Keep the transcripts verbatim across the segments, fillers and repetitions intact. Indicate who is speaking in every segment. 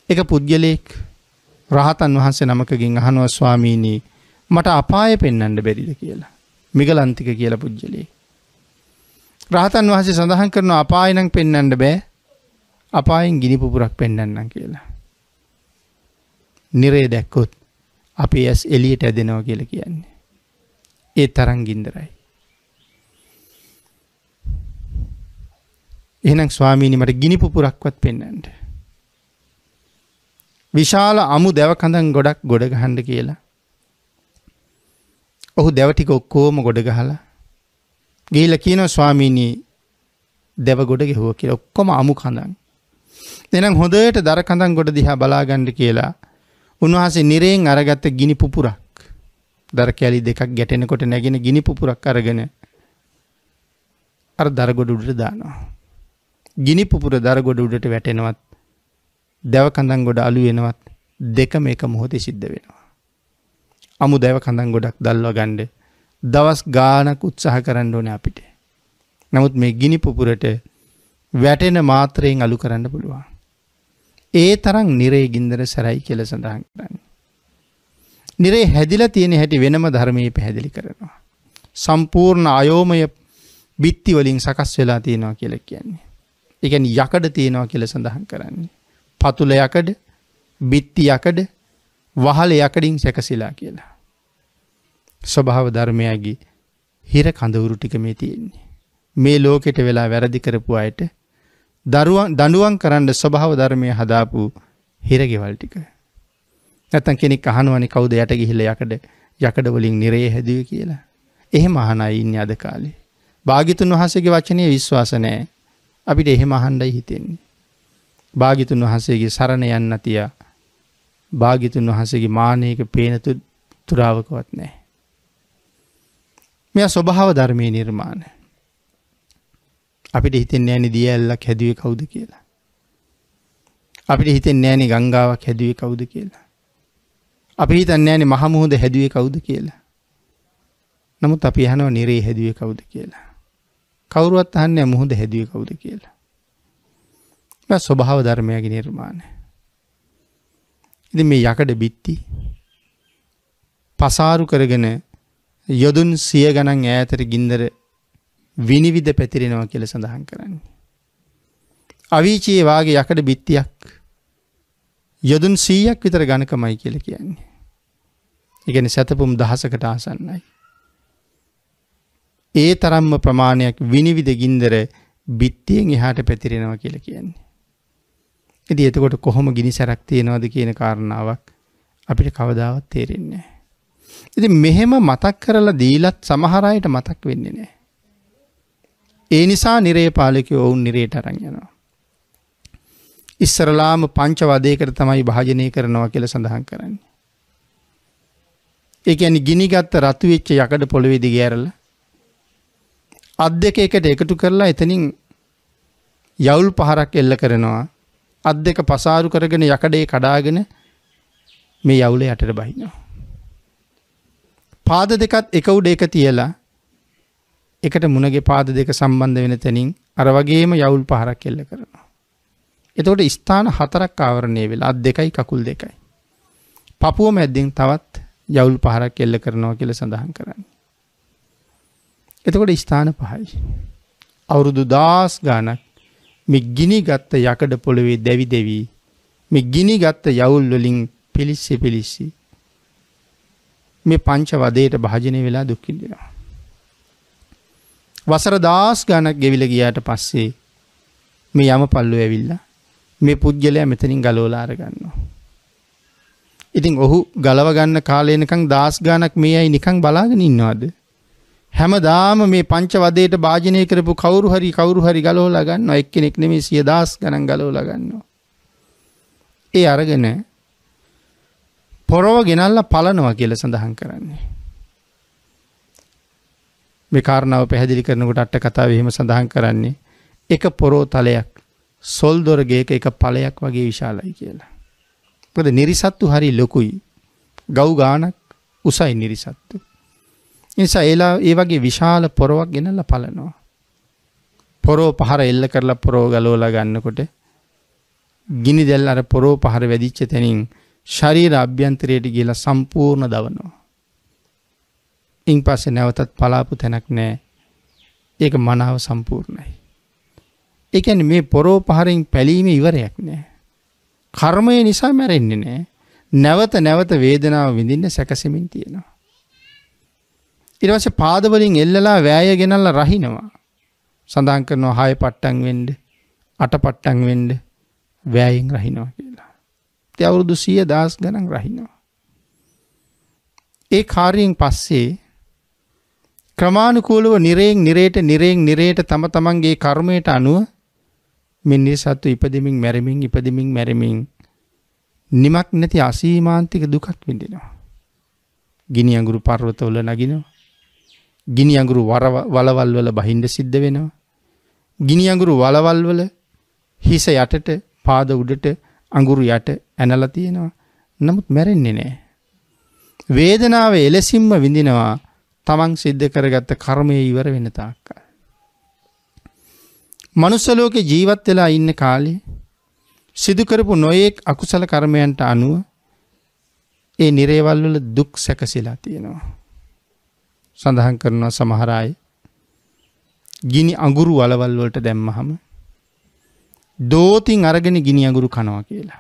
Speaker 1: එක පුද්ගලයෙක් රහතන් වහන්සේ නමකගෙන් අහනවා ස්වාමීනි මට අපාය පෙන්වන්න බැරිද කියලා. මිගලන්තික කියලා පුද්ගලයෙක්. රහතන් වහන්සේ සඳහන් කරනවා අපාය නම් පෙන්වන්න බෑ. අපායෙන් ගිනි පුපුරක් පෙන්වන්නම් කියලා. නිරේ දැක්කොත් අපේ ඇස් එළියට ඇදෙනවා කියලා කියන්නේ. ඒ තරම් ගින්දරයි. එහෙනම් ස්වාමීනි මට ගිනි පුපුරක්වත් පෙන්වන්න. විශාල අමු දැව කඳන් ගොඩක් ගොඩ ගහන්න කියලා. ඔහු දැව ටික ඔක්කොම ගොඩ ගහලා ගිහිල්ලා කියනවා ස්වාමීනි දැව ගොඩ ගෙහුවා කියලා. ඔක්කොම අමු කඳන්. එහෙනම් හොඳට දර කඳන් ගොඩ දිහා බලා ගන්න කියලා උන්වහන්සේ නිරයෙන් අරගත්ත ගිනි පුපුරක් දර කැලි දෙකක් ගැටෙනකොට නැගෙන ගිනි පුපුරක් අරගෙන අර දර ගොඩ උඩට දානවා. ගිනි පුපුර දර ගොඩ උඩට වැටෙනවත් දැව කඳන් ගොඩ අලු වෙනවත් දෙකම එක මොහොතේ සිද්ධ වෙනවා. අමු දැව කඳන් ගොඩක් දැල්ව ගන්න දවස් ගාණක් උත්සාහ කරන්න ඕනේ අපිට. නමුත් මේ ගිනි පුපුරට වැටෙන මාත්‍රයෙන් අලු කරන්න පුළුවන්. ඒ තරම් නිරේ ගින්දර සරයි කියලා සඳහන් කරන්නේ. නිරේ හැදිලා තියෙන හැටි වෙනම ධර්මයේ පැහැදිලි කරනවා. සම්පූර්ණ අයෝමය බිත්ති වලින් සකස් වෙලා තියෙනවා කියලා කියන්නේ. ඒ කියන්නේ යකඩ තියෙනවා කියලා සඳහන් කරන්නේ. පතුල යකඩ, බිත්ති යකඩ, වහල යකඩින් සැකසීලා කියලා. ස්වභාව ධර්මයේගේ හිර කඳවුරු ටික මේ තියෙන්නේ. මේ ලෝකෙට වෙලා වැරදි කරපු අයට දරුවන් දඬුවම් කරන්න ස්වභාව ධර්මයේ හදාපු හිරගෙවල් ටික. නැත්තම් කෙනෙක් අහනවනේ කවුද යට ගිහිල්ලා යකඩ යකඩ වලින් නිරේ හැදුවේ කියලා. එහෙම අහන අය ඉන්නේ අද කාලේ. භාග්‍යතුන් වහන්සේගේ වචනේ විශ්වාස නැහැ. අපිට එහෙම අහන්නයි හිතෙන්නේ. භාග්‍යතුන් වහන්සේගේ සරණ යන්න තියා භාග්‍යතුන් වහන්සේගේ මානෙක පේන තුරාවකවත් නැහැ. මෙයා ස්වභාව ධර්මයේ නිර්මාණ. අපිට හිතෙන්නේ නැණි දිය ඇල්ලක් හැදුවේ කවුද කියලා. අපිට හිතෙන්නේ නැණි ගංගාවක් හැදුවේ කවුද කියලා. අපි හිතන්නේ නැණි මහ මුහුද හැදුවේ කවුද කියලා. නමුත් අපි අහනවා නිරේ හැදුවේ කවුද කියලා. කවුරුවත් අහන්නේ නැහැ මුහුද හැදුවේ කවුද කියලා. මේ ස්වභාව ධර්මයේ නිර්මාණය. ඉතින් මේ යකඩ බිත්ති පසාරු කරගෙන යොදුන් සිය ගණන් ඈතට ගින්දර විනිවිද පැතිරෙනවා කියලා සඳහන් කරන්නේ. අවීචියේ වාගේ යකඩ බිත්තියක් යොදුන් සීයක් විතර ඝනකමයි කියලා කියන්නේ. ඒ කියන්නේ සතපුම් දහසකට ආසන්නයි. ඒ තරම්ම ප්‍රමාණයක් විනිවිද ගින්දර බිත්තියෙන් එහාට පැතිරෙනවා කියලා කියන්නේ. ඉතින් එතකොට කොහොම ගිනිසරක් තියනවද කියන කාරණාවක් අපිට කවදාවත් තේරෙන්නේ නැහැ. ඉතින් මෙහෙම මතක් කරලා දීලත් සමහර අයට මතක් වෙන්නේ නැහැ. ඒ නිසා නිරේ පාලකයෝ වුන් නිරේට අරන් යනවා. ඉස්සරලාම පංච වදයකට තමයි භාජනය කරනවා කියලා සඳහන් කරන්නේ. ඒ කියන්නේ ගිනිගත් රතු වෙච්ච යකඩ පොළවේ දිග ඇරලා අත් දෙක එකට එකතු කරලා එතනින් යවුල් පහරක් එල්ල කරනවා. අත් දෙක පසාරු කරගෙන යකඩේ කඩාගෙන මේ යවුල යටට බහිනවා. පාද දෙකත් එක උඩ එක තියලා එකට මුණගේ පාද දෙක සම්බන්ධ වෙන තැනින් අර වගේම යවුල් පහරක් එල්ල කරනවා. එතකොට ස්ථාන හතරක් ආවරණය වෙලා අත් දෙකයි කකුල් දෙකයි. පපුව මැද්දෙන් තවත් යවුල් පහරක් එල්ල කරනවා කියලා සඳහන් කරන්නේ. එතකොට ස්ථාන පහයි. අවුරුදු දහස් ගාණක් මේ ගිනි ගත්ත යකඩ පොළවේ දැවි දැවි මේ ගිනි ගත්ත යවුල් වලින් පිලිස්සි පිලිස්සි මේ පංච වදයට භාජනය වෙලා දුක් විඳිනවා. වසර දහස් ගාණක් ගෙවිලා ගියාට පස්සේ මේ යමපල්ලෝ ඇවිල්ලා මේ පුජ්‍යලයා මෙතනින් ගලවලා අර ගන්නවා. ඉතින් ඔහු ගලව ගන්න කාලේ නිකන් දහස් ගාණක් මේ අය නිකන් බලාගෙන ඉන්නවද? හැමදාම මේ පංච වදයට භාජනය කරපු කවුරු හරි කවුරු හරි ගලවලා ගන්නවා. එක්කෙනෙක් නෙමෙයි සිය දහස් ගණන් ගලවලා ගන්නවා. ඒ අරගෙන පොරව ගෙනල්ලා පලනවා කියලා සඳහන් කරන්නේ. මේ කාරණාව පැහැදිලි කරනකොට අට කතාවේ එහෙම සඳහන් කරන්නේ එක පොරෝ තලයක් සොල්දොර ගේක එක පළයක් වගේ විශාලයි කියලා. මොකද නිරිසත්තු හරි ලොකුයි. ගව් ගානක් උසයි නිරිසත්තු. නිසා ඒලා ඒ වගේ විශාල පොරවක් ගෙනල්ලා පලනවා. පොරෝ පහර එල්ල කරලා පොරෝ ගලවලා ගන්නකොට ගිනි දැල් අර පොරෝ පහර වැදිච්ච තැනින් ශරීර අභ්‍යන්තරයට ගිහලා සම්පූර්ණ දවනවා. ඉන් පස්සේ නැවතත් පලාපු තැනක් නැහැ. ඒක මනාව සම්පූර්ණයි. ඒ කියන්නේ මේ පොරෝ පහරෙන් පැලීමේ ඉවරයක් නැහැ. කර්මය නිසා මැරෙන්නේ නැහැ. නැවත නැවත වේදනාව විඳින්න සැකසෙමින් තියෙනවා. ඊට පස්සේ පාද වලින් එල්ලලා වෑය ගෙනල්ලා රහිනවා. සඳහන් කරනවා හය පට්ටම් වෙන්න, අට පට්ටම් වෙන්න වෑයෙන් රහිනවා කියලා. ඒ අවුරුදු සිය දහස් ගණන් රහිනවා. ඒ කාර්යයෙන් පස්සේ ක්‍රමානුකූලව නිරයෙන් නිරේට නිරයෙන් නිරේට තම තමන්ගේ කර්මයට අනුව මේ නිර්සත්ව ඉපදෙමින් මැරෙමින් ඉපදෙමින් මැරෙමින් නිමක් නැති අසීමාන්තික දුකක් විඳිනවා. ගිනි අඟුරු පර්වතවල නගිනවා. ගිනි අඟුරු වලවල් වල බහින්න සිද්ධ වෙනවා. ගිනි අඟුරු වලවල් වල හිස යටට පාද උඩට අඟුරු යට ඇනලා තියෙනවා. නමුත් මැරෙන්නේ නැහැ. වේදනාව එලෙසින්ම විඳිනවා තමන් සිද්ධ කරගත්ත කර්මයේ ඉවර වෙන තාක්කල්. මනුස්ස ලෝකේ ජීවත් වෙලා ඉන්න කාලේ සිදු කරපු නොයෙක් අකුසල කර්මයන්ට අනුව ඒ නිරේවල් වල දුක් සැකසීලා තියෙනවා. සඳහන් කරනවා සමහර අය ගිනි අඟුරු වලවල් වලට දැම්මහම දෝතින් අරගෙන ගිනි අඟුරු කනවා කියලා.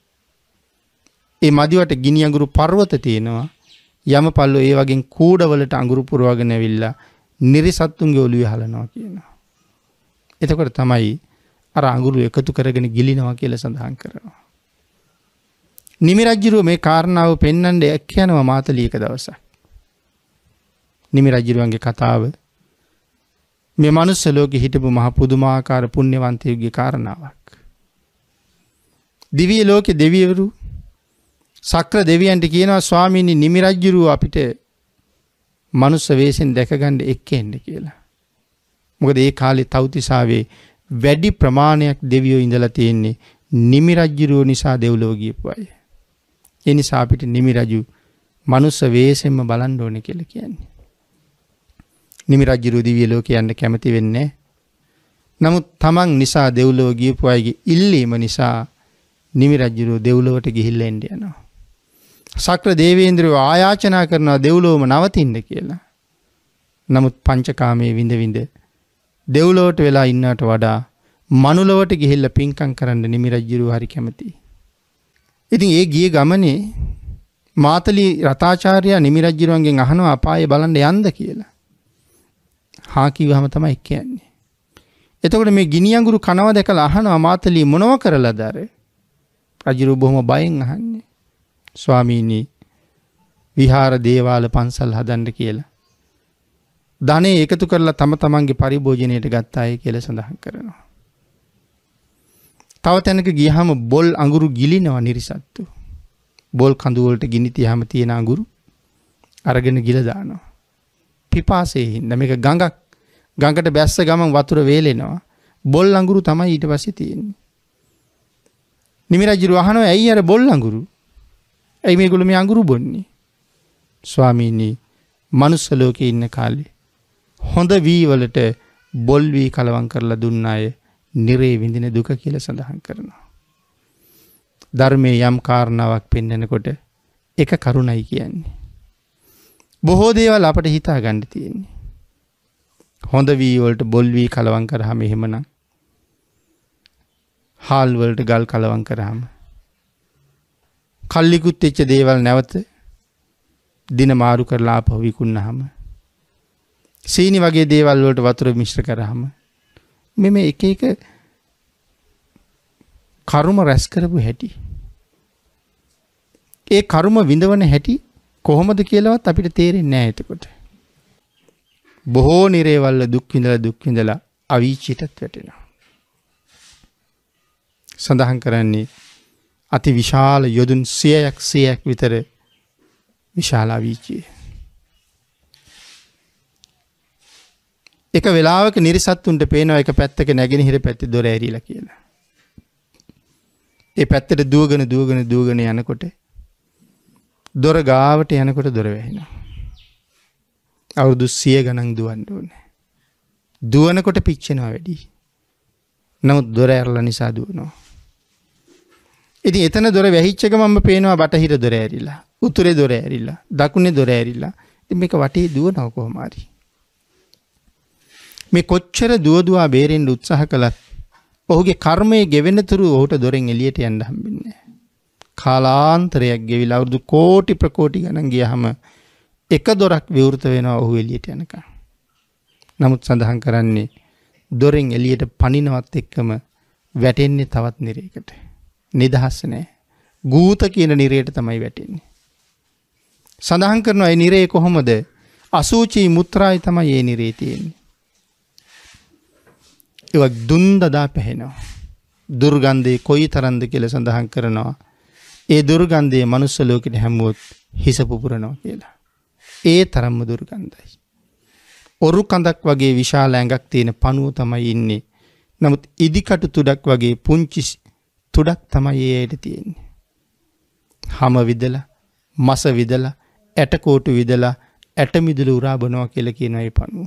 Speaker 1: ඒ මදිවට ගිනි අඟුරු පර්වත තියෙනවා. යමපල්ලෝ ඒ වගේ කූඩවලට අඟුරු පුරවගෙන ඇවිල්ලා නිරිසත්තුන්ගේ ඔළුවේ හලනවා කියනවා. එතකොට තමයි අර අඟුරු එකතු කරගෙන ගිලිනවා කියලා සඳහන් කරනවා. නිමි රජුරෝ මේ කාරණාව පෙන්වන්න එක් යනවා මාතලී එක දවසක්. නිමි රජුරුවන්ගේ කතාව මේ මනුස්ස ලෝකෙ හිටපු මහ පුදුමාකාර පුණ්‍යවන්තයෙකුගේ කාරණාවක්. දිව්‍ය ලෝකෙ දෙවිවරු සක්‍ර දෙවියන්ට කියනවා ස්වාමීනි නිමි රජුරුව අපිට මනුස්ස වේශෙන් දැක ගන්න එක්ක එන්න කියලා. මොකද ඒ කාලේ තව්තිසාවේ වැඩි ප්‍රමාණයක් දෙවියෝ ඉඳලා තියෙන්නේ නිමි රජුරුව නිසා දෙව්ලොව ගියපු අය. ඒ නිසා අපිට නිමි රජු මනුස්ස වේශෙන්ම බලන්න ඕනේ කියලා කියන්නේ. නිමි රජුරුව දිව්‍ය ලෝකේ යන්න කැමති වෙන්නේ. නමුත් තමන් නිසා දෙව්ලොව ගියපු අයගේ ඉල්ලීම නිසා නිමි රජුරුව දෙව්ලොවට ගිහිල්ලා එන්න යනවා. සක්‍ර දේවේන්ද්‍රයෝ ආයාචනා කරනවා දෙව්ලොවම නවතින්න කියලා. නමුත් පංචකාමයේ විඳ විඳ දෙව්ලොවට වෙලා ඉන්නවට වඩා මනුලොවට ගිහිල්ලා පින්කම් කරන්න නිමි රජුරුව හරි කැමතියි. ඉතින් ඒ ගිය ගමනේ මාතලී රතාචාර්යා නිමි රජුරුවන්ගෙන් අහනවා අපායේ බලන්න යන්න කියලා. හා කිව්වම තමයි කියන්නේ. එතකොට මේ ගිනි අඟුරු කනවා දැකලා අහනවා මාතලී මොනව කරලාද අර? රජුරුව බොහොම බයෙන් අහන්නේ. ස්වාමීනි විහාර දේවාල පන්සල් හදන්න කියලා. ධනෙ එකතු කරලා තම තමන්ගේ පරිභෝජනයට ගත්ත අය කියලා සඳහන් කරනවා. තව තැනක ගියහම බොල් අඟුරු ගිලිනවා නිරිසත්තු. බොල් කඳු වලට ගිනි තියාම තියෙන අඟුරු අරගෙන ගිල දානවා. පිපාසයෙන් හින්දා මේක ගඟක් ගඟට බැස්ස ගමන් වතුර වේලෙනවා. බොල් අඟුරු තමයි ඊට පස්සේ තියෙන්නේ. නිමි රජුරු අහනවා ඇයි අර බොල් අඟුරු? ඇයි මේගොල්ලෝ මේ අඟුරු බොන්නේ? ස්වාමීනි මනුස්ස ලෝකේ ඉන්න කාලේ හොඳ වී වලට බොල් වී කලවම් කරලා දුන්න අය නිරේ විඳින දුක කියලා සඳහන් කරනවා. ධර්මයේ යම් කාරණාවක් පෙන්වනකොට එක කරුණයි කියන්නේ. බොහෝ දේවල් අපිට හිතා ගන්න තියෙන්නේ. හොඳ වී වලට බොල් වී කලවම් කරාම එහෙමනම් හාල් වලට ගල් කලවම් කරාම කල්ලිකුත් වෙච්ච දේවල් නැවත දින මාරු කරලා ආපහු විකුණනහම සීනි වගේ දේවල් වලට වතුර මිශ්‍ර කරාම මෙමෙ එක එක කර්ම රැස් කරපු හැටි ඒ කර්ම විඳවන හැටි කොහොමද කියලාවත් අපිට තේරෙන්නේ නැහැ එතකොට. බොහෝ නිරේවල් දුක් විඳලා දුක් විඳලා අවීචිතත් වැටෙනවා. සඳහන් කරන්නේ අති විශාල යොදුන් සියයක් සියයක් විතර විශාල අවීචිය. එක වෙලාවක නිරිසත්තුන්ට පේනවා එක පැත්තක නැගෙනහිර පැත්තේ දොර ඇරිලා කියලා. ඒ පැත්තට දුවගෙන දුවගෙන දුවගෙන යනකොට දොර ගාවට යනකොට දොර වැහෙනවා. අවුරුදු සිය ගණන් දුවන්න ඕනේ. දුවනකොට පිච්චෙනවා වැඩි. නමුත් දොර ඇරලා නිසා දුවනවා. ඉතින් එතන දොර වැහිච්ච ගමන්ම පේනවා බටහිර දොර ඇරිලා, උතුරේ දොර ඇරිලා, දකුණේ දොර ඇරිලා. ඉතින් මේක වටේ දුවනවා කොහොම හරි. මේ කොච්චර දුව දුවා බේරෙන්න උත්සාහ කළත් ඔහුගේ කර්මයේ ගෙවෙන තුරු ඔහුට දොරෙන් එළියට යන්න හම්බෙන්නේ නැහැ. කාලාන්තරයක් ගෙවිලා අවුරුදු කෝටි ප්‍රකෝටි ගණන් ගියහම එක දොරක් විවෘත වෙනවා ඔහු එළියට යනකම්. නමුත් සඳහන් කරන්නේ දොරෙන් එළියට පනිනවත් එක්කම වැටෙන්නේ තවත් නිරයකට. නිදහස් නැහැ. ගූත කියන නිරයට තමයි වැටෙන්නේ. සඳහන් කරනවා ඒ නිරේ කොහොමද? අසූචි මුත්‍රායි තමයි ඒ නිරේ තියෙන්නේ. ඒක දුන් දදා පැහැෙනවා. දුර්ගන්ධේ කොයි තරම්ද කියලා සඳහන් කරනවා. ඒ දුර්ගන්ධයේ මනුස්ස ලෝකෙට හැමුවොත් හිස පුපුරනවා කියලා. ඒ තරම්ම දුර්ගන්ධයි. ඔරු කඳක් වගේ විශාල ඇඟක් තියෙන පණුව තමයි ඉන්නේ. නමුත් ඉදිකටු තුඩක් වගේ පුංචි තුඩක් තමයි ඒයට තියෙන්නේ. හැම විදලා, මස විදලා, ඇටකොටු විදලා, ඇට මිදුළු උරා බොනවා කියලා කියන ඒ පණුව.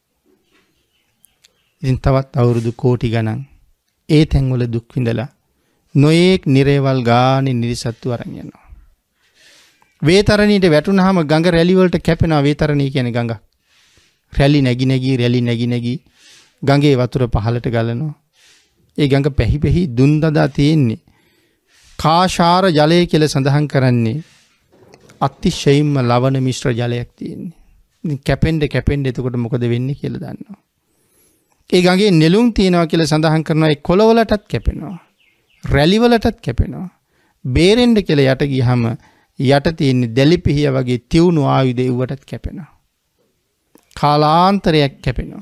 Speaker 1: ඉතින් තවත් අවුරුදු කෝටි ගණන් ඒ තැන්වල දුක් විඳලා නොයේක් නිරේවල් ගානේ නිරිසත්තු අරන් යනවා. වේතරණීට වැටුනහම ගඟ රැලි වලට කැපෙනවා. වේතරණී කියන්නේ ගඟ. රැලි නැగి නැగి රැලි නැగి නැగి ගඟේ වතුර පහළට ගලනවා. ඒ ගඟ පැහි පැහි දුන් දදා තියෙන්නේ. කාශාර ජලය කියලා සඳහන් කරන්නේ අතිශයින්ම ලවණ මිශ්‍ර ජලයක් තියෙන්නේ. ඉතින් කැපෙන්න කැපෙන්න එතකොට මොකද වෙන්නේ කියලා දන්නවා. ඒ ගඟේ නෙළුම් තියෙනවා කියලා සඳහන් කරනවා. ඒ කොළවලටත් කැපෙනවා. රැලි වලටත් කැපෙනවා. බේරෙන්න කියලා යට ගියහම යට තියෙන දැලිපිහිය වගේ තියුණු ආයුධ ඒවටත් කැපෙනවා. කාලාන්තරයක් කැපෙනවා.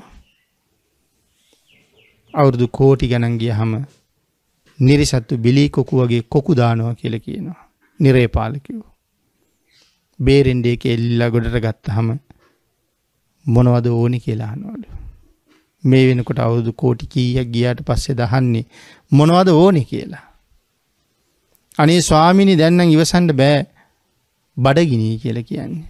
Speaker 1: අවුරුදු කෝටි ගණන් ගියහම නිරිසත්තු බිලී කොකු වගේ කොකු දානවා කියලා කියනවා. නිරේ පාලකයෝ. බේරෙන්න ඒක එල්ලලා ගොඩට ගත්තාම මොනවද ඕනි කියලා අහනවලු. මේ වෙනකොට අවුරුදු කෝටි කීයක් ගියාට පස්සේ දහන්නේ මොනවද ඕනි කියලා. අනේ ස්වාමීනි දැන් නම් ඉවසන්න බෑ බඩගිනි කියලා කියන්නේ.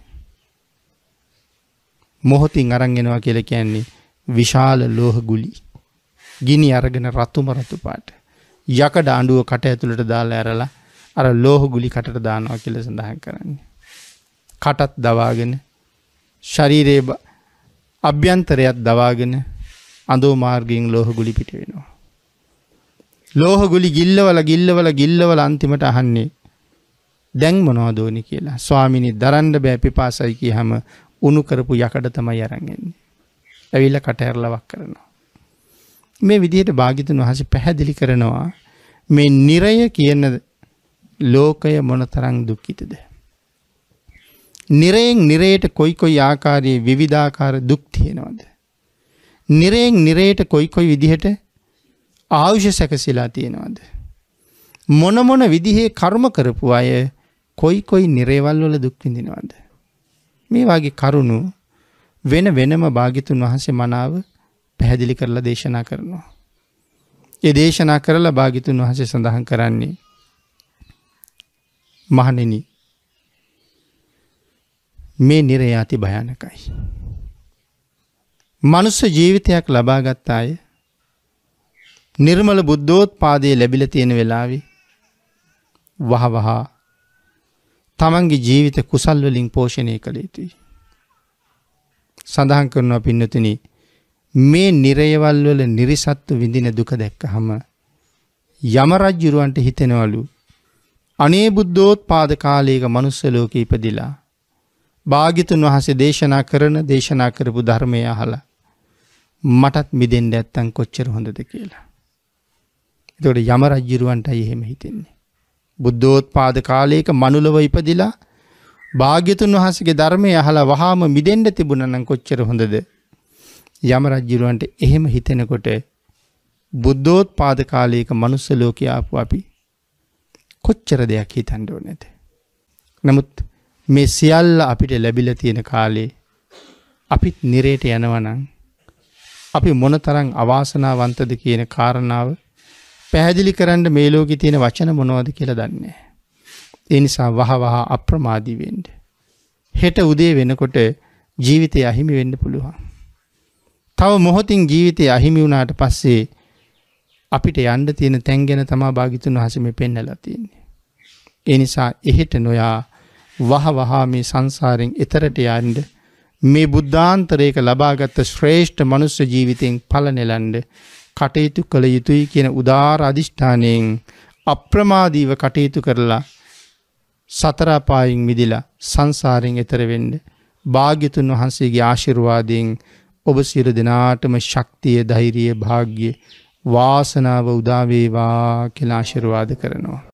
Speaker 1: මොහොතින් අරන් එනවා කියලා කියන්නේ විශාල ලෝහ ගුලි. ගිනි අරගෙන රතුම රතු පාට. යකඩ අඬුව කට ඇතුළට දාලා ඇරලා අර ලෝහ ගුලි කටට දානවා කියලා සඳහන් කරන්නේ. කටත් දවාගෙන ශරීරයේ අභ්‍යන්තරයත් දවාගෙන අඳෝ මාර්ගයෙන් ලෝහ ගුලි පිට වෙනවා. ලෝහ ගුලි ගිල්ලවල ගිල්ලවල ගිල්ලවල අන්තිමට අහන්නේ දැන් මොනවද ඕනි කියලා. ස්වාමිනී දරන්න බෑ පිපාසයි කියහම උණු කරපු යකඩ තමයි අරන් එන්නේ. ඇවිල්ලා කට ඇරලා වක් කරනවා. මේ විදිහට භාග්‍යතුන් වහන්සේ පැහැදිලි කරනවා මේ නිරය කියන ලෝකය මොනතරම් දුක්ඛිතද. නිරයෙන් නිරයට කොයි කොයි ආකාරයේ විවිධාකාර දුක් තියෙනවද? නිරයෙන් නිරයට කොයි කොයි විදිහට ආයුෂ සැකසීලා තියෙනවද? මොන මොන විදිහේ කර්ම කරපු අය කොයි කොයි නිරේවල් වල දුක් විඳිනවද? මේ වගේ කරුණු වෙන වෙනම භාග්‍යතුන් වහන්සේ මනාව පැහැදිලි කරලා දේශනා කරනවා. ඒ දේශනා කරලා භාග්‍යතුන් වහන්සේ සඳහන් කරන්නේ මහණෙනි මේ නිරය අති භයානකයි. මනුෂ්‍ය ජීවිතයක් ලබාගත් අය නිර්මල බුද්ධෝත්පාදයේ ලැබිලා තියෙන වෙලාවේ වහ වහ තමන්ගේ ජීවිත කුසල් වලින් පෝෂණය කළ යුතුයි. සඳහන් කරනවා පින්නතුනි මේ නිරයවල් වල නිරිසත්තු විඳින දුක දැක්කහම යම රජුරවන්ට හිතෙනවලු අනේ බුද්ධෝත්පාද කාලයක මනුස්ස ලෝකේ ඉපදිලා භාග්‍යතුන් වහන්සේ දේශනා කරන දේශනා කරපු ධර්මය අහලා මටත් මිදෙන්න නැත්තම් කොච්චර හොඳද කියලා. ඒතකොට යම රජුරවන්ටයි එහෙම හිතෙන්නේ. බුද්ධෝත්පාද කාලයක මනුලව ඉපදිලා භාග්‍යතුන් වහන්සේගේ ධර්මය අහලා වහාම මිදෙන්න තිබුණා නම් කොච්චර හොඳද? යම රජුරවන්ට එහෙම හිතෙනකොට බුද්ධෝත්පාද කාලයක මනුස්ස ලෝකේ ආපු අපි කොච්චර දෙයක් හිතන්න ඕනේද? නමුත් මේ සියල්ල අපිට ලැබිලා තියෙන කාලේ අපිත් නිරේට යනවා නම් අපි මොනතරම් අවාසනාවන්තද කියන කාරණාව පැහැදිලි කරන්න මේ ලෝකේ තියෙන වචන මොනවද කියලා දන්නේ නැහැ. ඒ නිසා වහ වහ අප්‍රමාදී වෙන්න. හෙට උදේ වෙනකොට ජීවිතය අහිමි වෙන්න පුළුවන්. තව මොහොතින් ජීවිතය අහිමි වුණාට පස්සේ අපිට යන්න තියෙන තැන් ගැන තමයි භාග්‍යතුන් වහන්සේ මේ පෙන්නලා තියෙන්නේ. ඒ නිසා එහෙට නොයා වහ වහ මේ සංසාරයෙන් එතරට යන්න මේ බුද්ධාන්තරයක ලබාගත් ශ්‍රේෂ්ඨ මනුස්ස ජීවිතයෙන් ඵල නෙලන්න කටයුතු කළ යුතුයි කියන උදාාර අදිෂ්ඨානයෙන් අප්‍රමාදීව කටයුතු කරලා සතර අපායින් මිදිලා සංසාරයෙන් එතර වෙන්න භාග්‍යතුන් වහන්සේගේ ආශිර්වාදයෙන් ඔබ සියලු දෙනාටම ශක්තිය, ධෛර්යය, වාසනාව උදා වේවා කියලා ආශිර්වාද කරනවා.